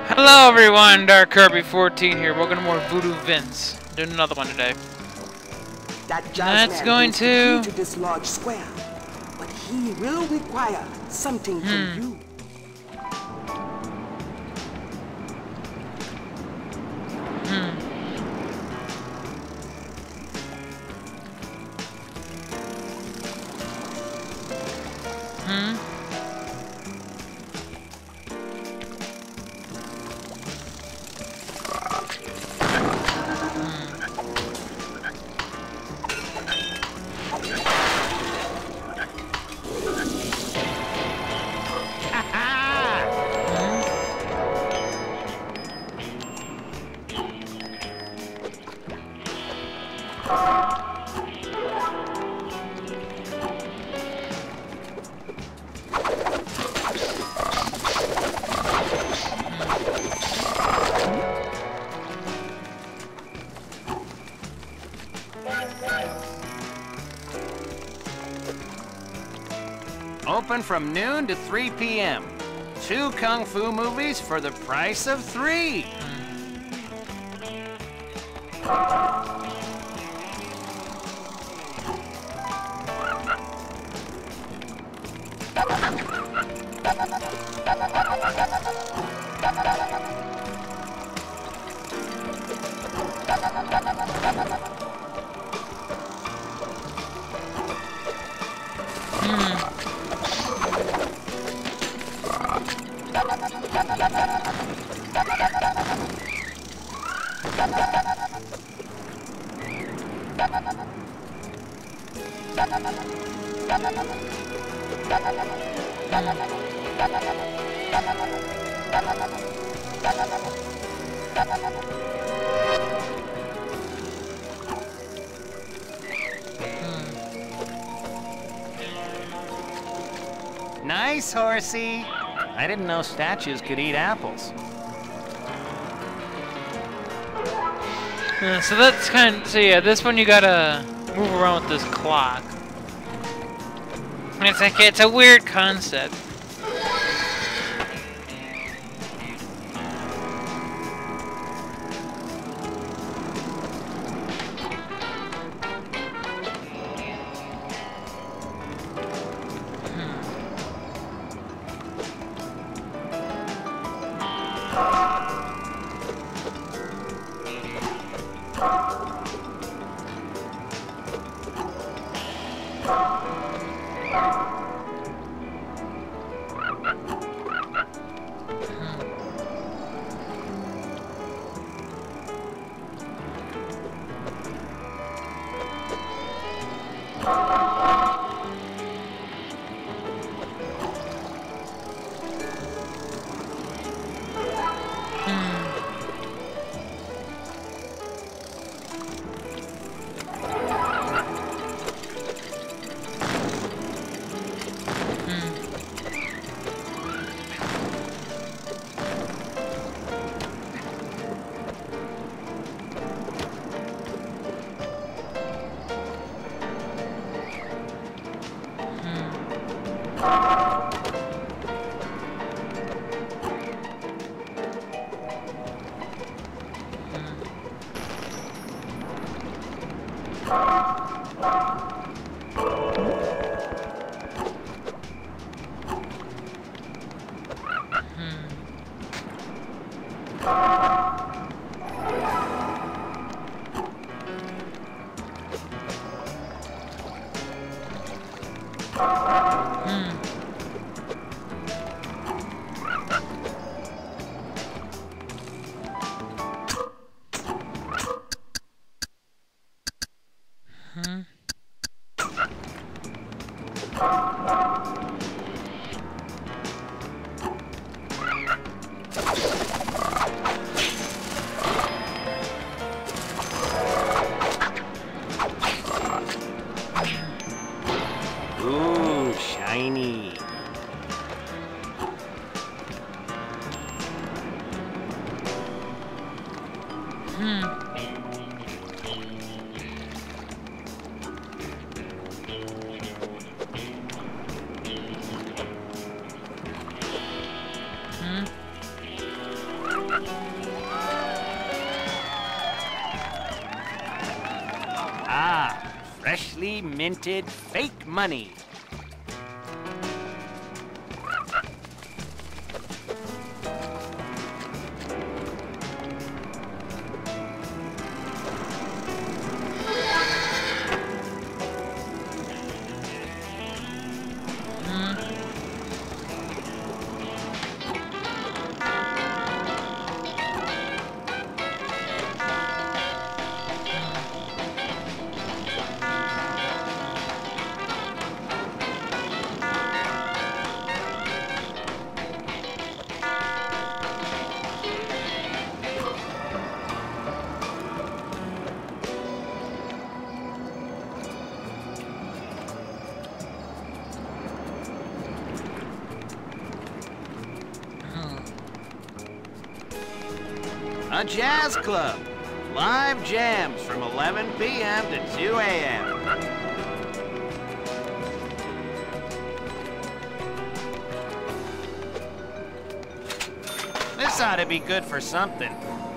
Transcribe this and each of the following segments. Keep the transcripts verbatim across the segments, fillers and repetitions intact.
Hello everyone, Dark Kirby fourteen here. Welcome to more Voodoo Vince. Doing another one today. That That's going to... to this large square, but he will require something hmm. from you. Hmm. Hmm. Open from noon to three p m Two kung fu movies for the price of three. Nice, horsey. I didn't know statues could eat apples. Uh, so that's kind of, so yeah, this one you gotta move around with this clock. And it's like, it's a weird concept. Ooh, shiny. Ah, freshly minted fake money. A jazz club. Live jams from eleven p m to two a m This ought to be good for something.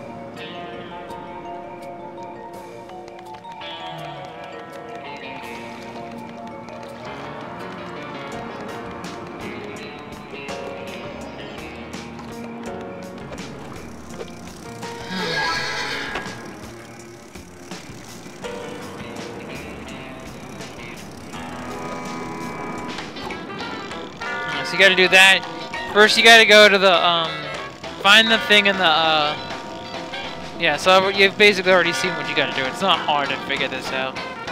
So you gotta do that. First you gotta go to the, um, find the thing in the, uh, yeah, so you've basically already seen what you gotta do. It's not hard to figure this out.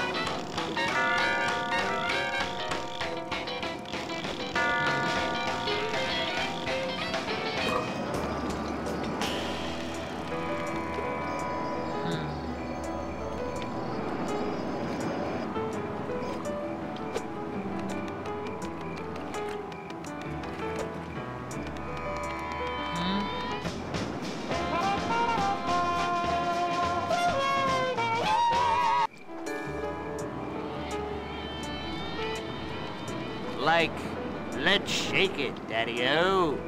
Like, let's shake it, Daddy-O.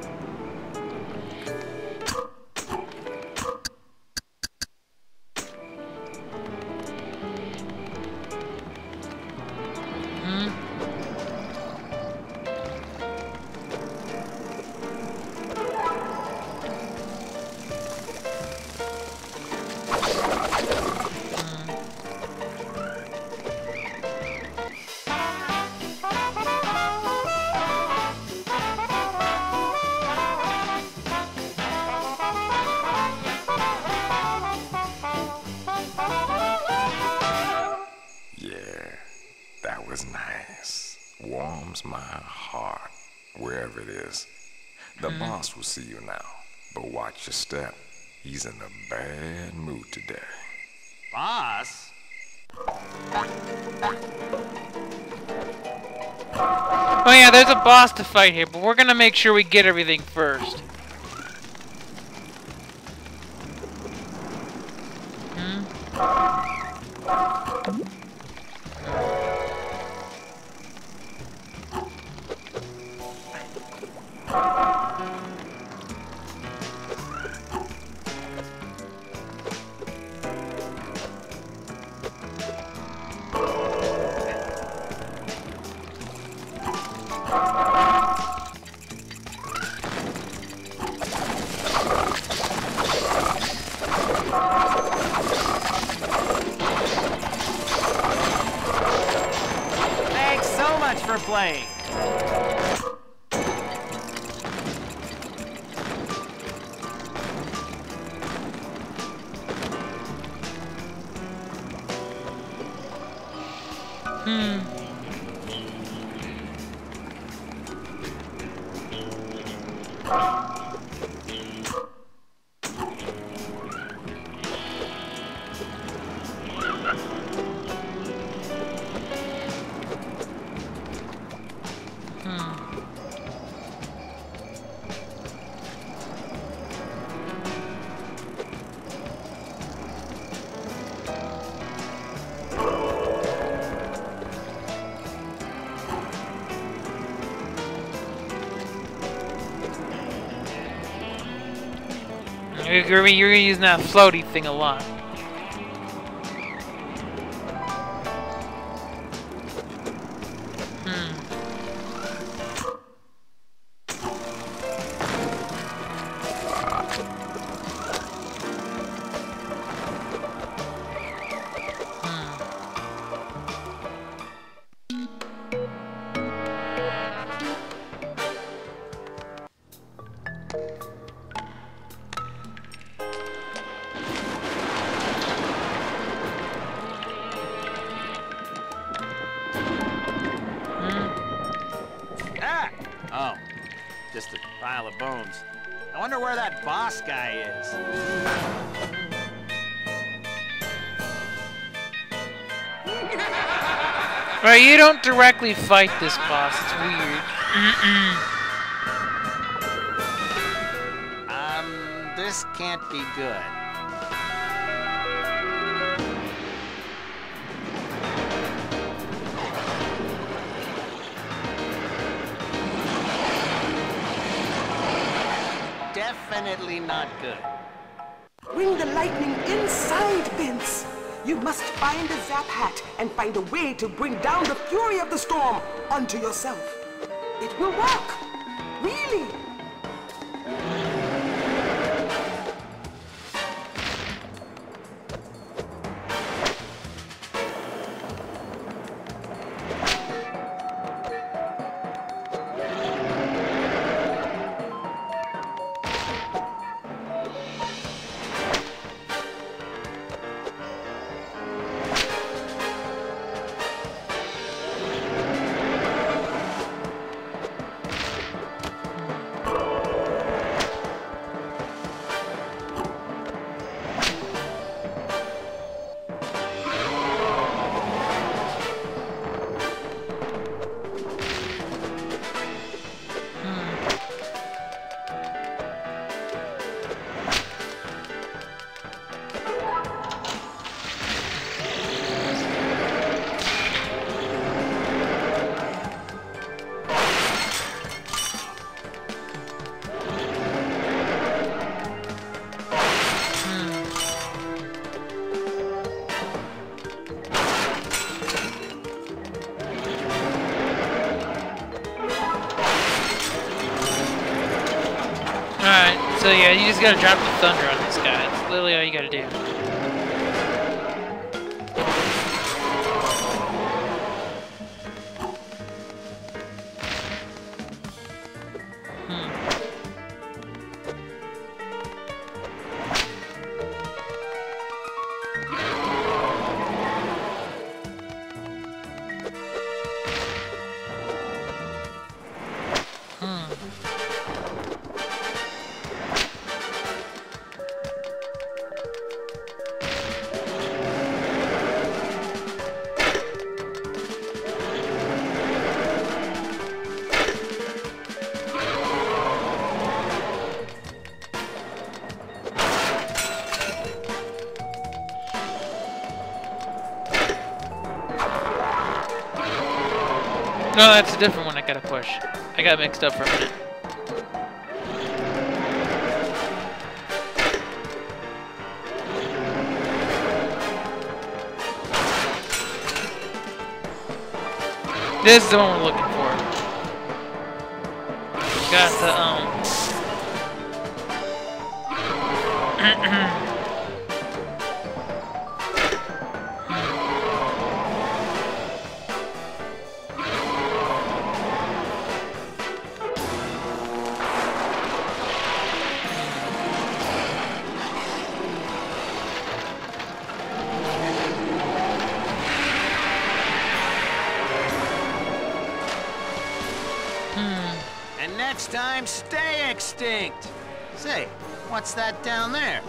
Warms my heart, wherever it is. The mm. boss will see you now, but watch your step. He's in a bad mood today. Boss? Oh yeah, there's a boss to fight here, but we're gonna make sure we get everything first. Hmm? Thanks so much for playing. Hmm. You're gonna you're gonna use that floaty thing a lot. Hmm. Oh, just a pile of bones. I wonder where that boss guy is. Right, you don't directly fight this boss. It's weird. Mm-mm. Um, this can't be good. Definitely not good. Bring the lightning inside, Vince. You must find a Zap Hat and find a way to bring down the fury of the storm onto yourself. It will work. Really. Alright, so yeah, you just gotta drop the thunder on this guy. That's literally all you gotta do. No, that's a different one I gotta push. I got mixed up for a minute. This is the one we're looking for. Got the, um... And next time, stay extinct. Say, what's that down there?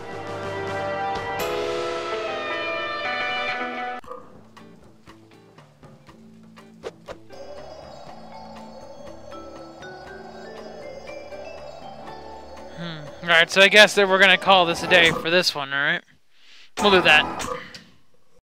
Alright, so I guess that we're gonna call this a day for this one, alright? We'll do that.